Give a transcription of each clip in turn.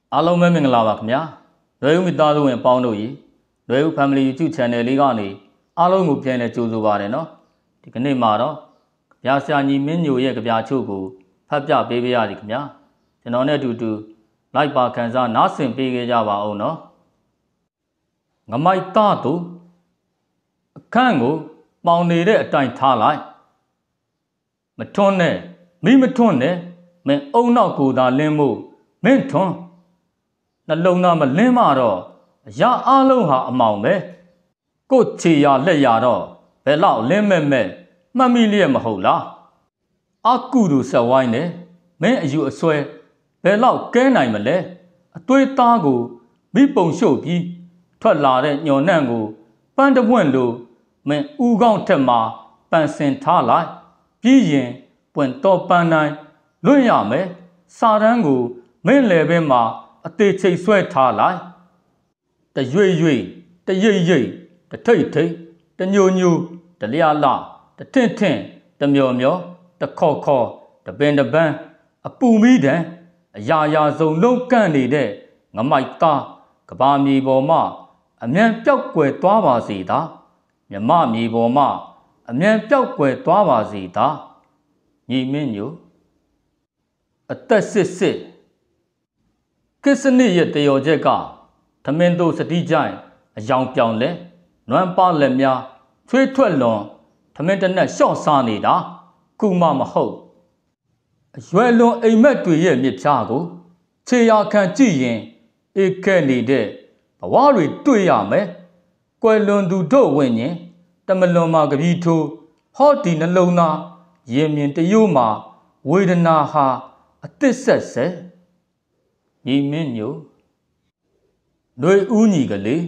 အားလုံးပဲမင်္ဂလာပါခင်ဗျာလွယ်ဦးမိသားစုဝင်ပေါင်းတို့လွယ်ဦး Family YouTube Channel လေးကနေအားလုံးကိုပြန်လည်ကြိုဆိုပါရနော်ဒီကနေ့မှာတော့ကြပြဆရာညီမင်းညိုရဲ့ကြပြချို့ကိုဖတ်ပြပေးပါရစေခင်ဗျာကျွန်တော်နဲ့အတူတူလိုက်ပါခံစားနားဆင်ပေးကြပါအောင်နော်ငမိုက်သားတို့အခန့်ကိုပေါင်နေတဲ့အတိုင်းထားလိုက်မထွန်းနဲ့မိမထွန်းနဲ့မင်းအုံနောက်ကိုသာလင်းမှုမင်းထွန်းနှလုံးသားမလင်းမတော့အရာအလုံးဟာအမောင်ပဲကို့ချေရလက်ရတော့ဘယ်လောက်လင်းမဲ့မှတ်မိလျက်မဟုတ်လားအကုတို့ဆက်ဝိုင်းနေမင်းအယူအဆွဲဘယ်လောက်ကဲနိုင်မလဲအသွေးသားကိုမိပုံရှုပ်ပြီးထွက်လာတဲ့ညော်နှံ့ကိုပန်းတပွင့်လို့မင်းဥကောင်းထက်မှာပန်ဆင်ထားလိုက်ပြီးရင်ပွင့်တော့ပန်းတိုင်းလွတ်ရမယ်စာတန်းကိုမင်းလေဘဲမှာအသေးချိတ်ဆွဲထားလိုက်တရွေ့ရွေ့တရိပ်ရိပ်တထိတ်ထိတ်တညိုညိုတလျာလတထင့်ထင့်တမျောမျောတခေါ်ခေါ်တပင်တပန်းအပူမီးတံအရာရာစုံလုံးကန့်နေတဲ့ငမိုက်သားကဘာမြေပေါ်မှအမြန်ပြောက်ကွယ်သွားပါစေသာမြမမြေပေါ်မှအမြန်ပြောက်ကွယ်သွားပါစေသာညီမင်းညိုအသက်စစ်ကိစ္စနစ်ရဲ့တယောချက်ကသမင်းတို့စတိကြိုင်အယောင်ပြောင်လဲနွမ်းပါလက်များချွေးထွက်လွန်သမင်းတနက်လျှော့စားနေတာကုမမဟုတ်အရွယ်လွန်အိမ်မက်တွေရဲ့မြစ်ဖြားကိုခြေရာခံကြည့်ရင်အေးခဲနေတဲ့ဘဝတွေတွေ့ရမယ်ကွယ်လွန်သူတို့ဝိညာဉ်တမလွန်မှာကပီးထိုးဟောဒီနှလုံးသားရင်မြင်တရိုးမှာဝေဒနာဟာအသစ်ဆက်ဆက်ညီမင်းညိုလွေဦးညီကလေး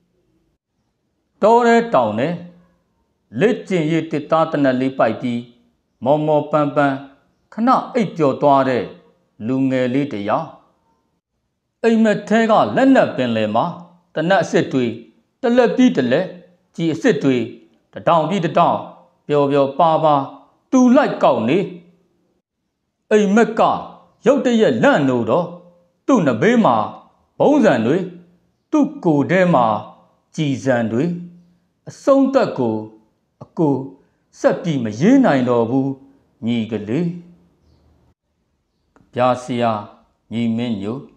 တောရဲတောင်နဲ့လက်ကျင်ရည်တစ်သားတနက်လေးပိုက်ပြီးမော်မော်ပန်းပန်းခဏအိပ်ပျော်သွားတဲ့လူငယ်လေးတယောက်အိမ်မက်ထဲကလက်နက်ပင်လယ်မှာတနက်အစ်စ်တွေတလက်ပြီးတလက်ကြီးအစ်စ်တွေတတောင်ပြီးတတောင်ပျော်ပျော်ပါပါတူလိုက်ကောက်နေအိမ်မက်ကရုတ်တရက်လန့်လို့တော့သူ့နဘေးမှာဘုံစံတွေသူ့ကိုယ်ထဲမှာကြည်စံတွေအဆုံးသက်ကိုအကိုဆက်ပြီးမရေးနိုင်တော့ဘူးညီကလေးပြားစရာညီမင်းညို